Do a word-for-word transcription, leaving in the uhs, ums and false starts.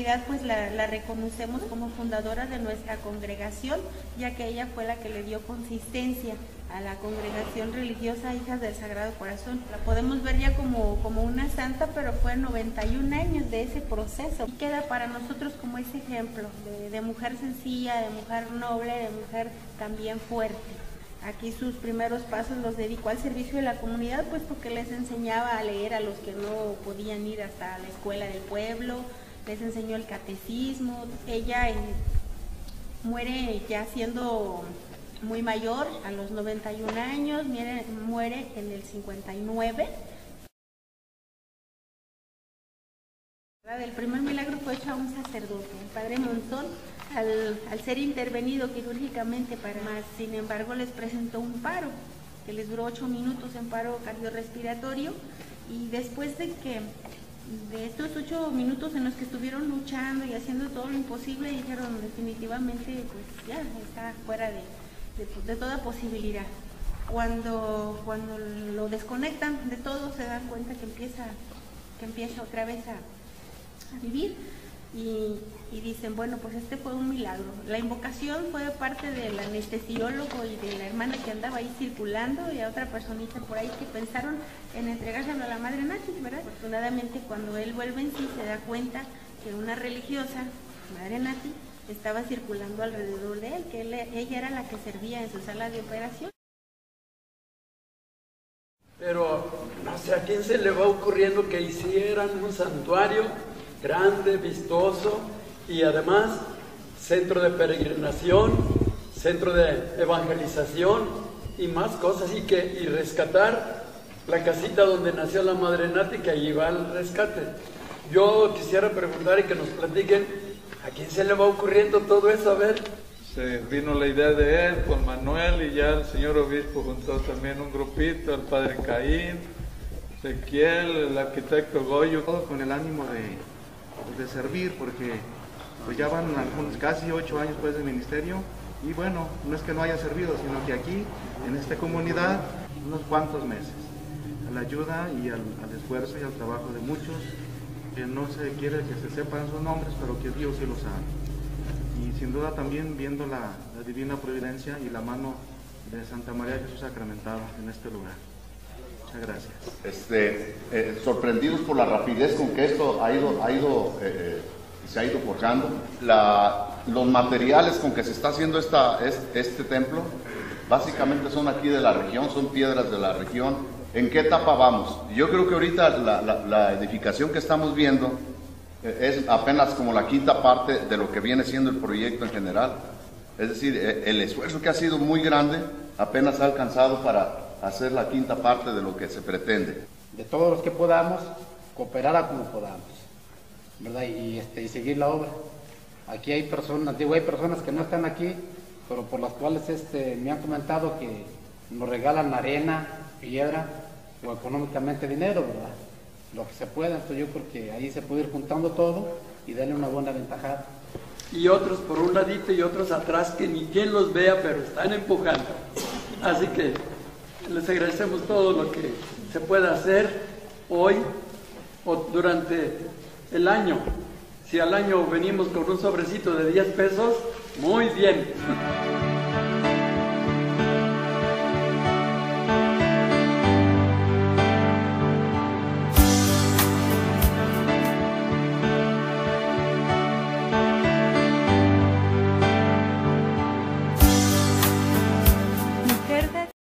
comunidad pues la, la reconocemos como fundadora de nuestra congregación, ya que ella fue la que le dio consistencia a la congregación religiosa Hijas del Sagrado Corazón. La podemos ver ya como, como una santa, pero fue noventa y un años de ese proceso. Y queda para nosotros como ese ejemplo de, de mujer sencilla, de mujer noble, de mujer también fuerte. Aquí sus primeros pasos los dedicó al servicio de la comunidad, pues porque les enseñaba a leer a los que no podían ir hasta la escuela del pueblo, les enseñó el catecismo. Ella eh, muere ya siendo muy mayor, a los noventa y un años, muere, muere en el cincuenta y nueve. El primer milagro fue hecho a un sacerdote, el padre Monzón, al, al ser intervenido quirúrgicamente para más, sin embargo les presentó un paro, que les duró ocho minutos en paro cardiorrespiratorio, y después de que de estos ocho minutos en los que estuvieron luchando y haciendo todo lo imposible, dijeron definitivamente pues ya está fuera de, de, de toda posibilidad. Cuando, cuando lo desconectan de todo, se dan cuenta que empieza, que empieza otra vez a a vivir y, y dicen, bueno, pues este fue un milagro. La invocación fue de parte del anestesiólogo y de la hermana que andaba ahí circulando y a otra personita por ahí que pensaron en entregárselo a la Madre Nati, ¿verdad? Afortunadamente cuando él vuelve en sí se da cuenta que una religiosa, Madre Nati, estaba circulando alrededor de él, que él, ella era la que servía en su sala de operación. Pero no sé a quién se le va ocurriendo que hicieran un santuario grande, vistoso y además centro de peregrinación, centro de evangelización y más cosas, y que y rescatar la casita donde nació la Madre Nati, que allí va el rescate. Yo quisiera preguntar y que nos platiquen a quién se le va ocurriendo todo eso. A ver. Se vino la idea de él con Manuel, y ya el señor obispo juntó también un grupito, el padre Caín, Ezequiel, el arquitecto Goyo, todo con el ánimo de de servir, porque pues ya van algunos casi ocho años pues de ministerio, y bueno, no es que no haya servido, sino que aquí en esta comunidad unos cuantos meses, a la ayuda y al, al esfuerzo y al trabajo de muchos que no se quiere que se sepan sus nombres, pero que Dios sí lo sabe, y sin duda también viendo la, la divina providencia y la mano de Santa María Jesús sacramentado en este lugar. Muchas gracias. Este, eh, sorprendidos por la rapidez con que esto ha ido, ha ido, eh, se ha ido forjando. La, los materiales con que se está haciendo esta, este, este templo, básicamente son aquí de la región, son piedras de la región. ¿En qué etapa vamos? Yo creo que ahorita la, la, la edificación que estamos viendo eh, es apenas como la quinta parte de lo que viene siendo el proyecto en general. Es decir, eh, el esfuerzo que ha sido muy grande apenas ha alcanzado para hacer la quinta parte de lo que se pretende. De todos los que podamos, cooperar a como podamos, ¿verdad? Y, este, y seguir la obra. Aquí hay personas, digo, hay personas que no están aquí, pero por las cuales este, me han comentado que nos regalan arena, piedra o económicamente dinero, ¿verdad? Lo que se pueda, entonces yo creo que ahí se puede ir juntando todo y darle una buena ventajada. Y otros por un ladito y otros atrás que ni quien los vea, pero están empujando. Así que les agradecemos todo lo que se pueda hacer hoy o durante el año. Si al año venimos con un sobrecito de diez pesos, muy bien.